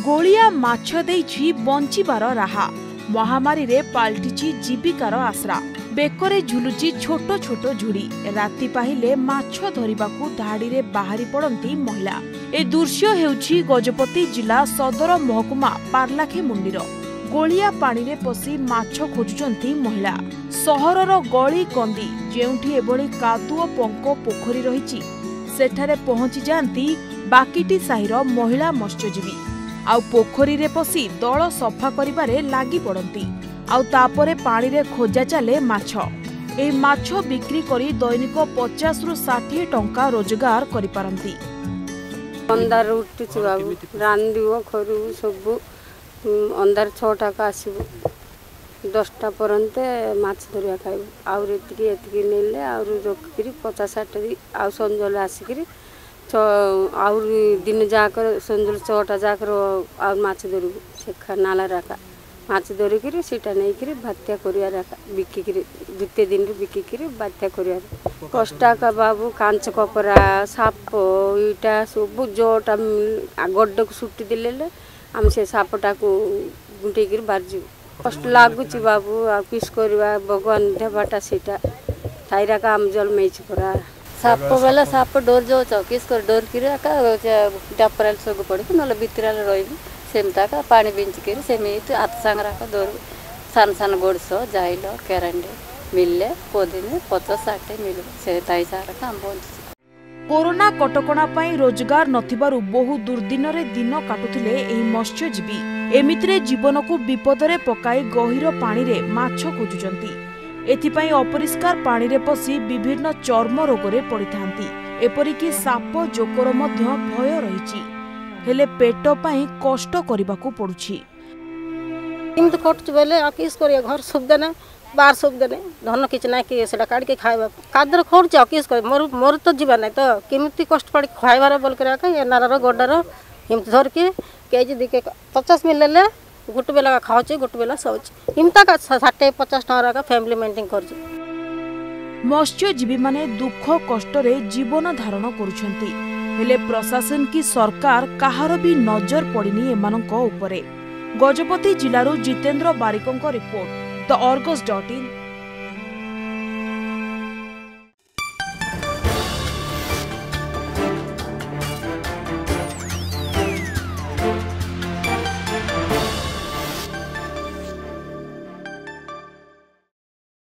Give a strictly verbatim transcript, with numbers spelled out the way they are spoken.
गोलिया माछ देइछि बंचिबार राहा महामारी रे पाल्टिछि जीविकार आसरा बेकरे झुलुची छोट छोट झुड़ी राति पाहिले माछ धरिबाकू धाड़ी रे बाहरी पड़ती महिला। ए दृश्य हेउछि गजपति जिला सदर महकुमा पार्लाखे मुंडीर गोलिया पानी रे पसी माछ खोजुचंती महिला। सहरर गली कंदी जेउठी एबोली कादुओ पंको पोखरी रहिछि सेठारे पहुंची जांती बाकीटी साहिर महिला मत्स्यजीवी आउ पोखरी रे पसी दल सफा करिबारे लागि पड़ती आउ तापरे पानी रे खोजा चले माछ। ए माछ बिक्री करी दैनिक पचास रु षाठी टंका रोजगार करि पारंती। अंधार उठुछु बाबू रांदियो खरु सब अंधार छटा का आसीबो दसटा पर्यंत माछ धरिया खाइबो आउर एतिकी एतिकी नेले आउर रखिकरी पचास साठ आउ संजल आसिकरी आउर दिन जाक संजल छटा जाकर आउर माछ धरु से नाला राका माछ धरिकी सीटा नहीं बात्या करिया बिकिकी द्वितीय दिन बिकिकी बात्या करिया कष्टा का बाबू कांच कपरा साप इटा सब जोटा गड्ढ को सुटी दिले आम से सापटा को गुंटेक बाहर कष्ट लगुच बाबू आ किस करवा भगवान देवाटा सीटा थायरा का आम जल में पड़ा साप बेला साप डोर जो किस कर डोर की डपरा सब पड़ी ना भितर रही सेमता का पानी बिंचिक सेमित हाथ सांगरा का दौर सान सान गोड़स जाइल केरांडे मिलले पोदिने पचास साठ मिल से ताई सारा काम बंद। कोरोना कटकणा पई रोजगार नथिबारु बहु दुर्दिन रे दिन काटुथिले एही मत्स्यजीवी एमितिरे जीवन को विपद रे पकाई गहिर पानी रे माछ खोजुचंती। एथिपई अपरिष्कार पानी रे पसी विभिन्न चर्म रोग रे पड़िथांती एपरिकी साप जोकर मध्य भय रहिछि हेले पेट पाई कष्ट करबाकू पड़ुछि। इमत कटछ बेले अकिस करिया घर सुविधा ना बाहर सुविधा नहीं धन किछ ना कि सेटा काट के खाइबा कादर खर्च अकिस कर मोर मोर तो जीवा नहीं तो केमिति कष्ट पड़ खाइबार बोल कर का नारार गड्डार हिमत धर के केजी दिके पचास मिल ले गुट बेला खाउछ गुट बेला सोच हिमता का साठ पचास टका का फैमिली मेंटेन करछ। मत्स्यजीवी माने दुख कष्ट रे जीवन धारण करूछंती हेले प्रशासन की सरकार कहार भी नजर पड़िनी एमानंक उपरे। गजपति जिलारू जितेंद्र बारिकों report the Argus dot in.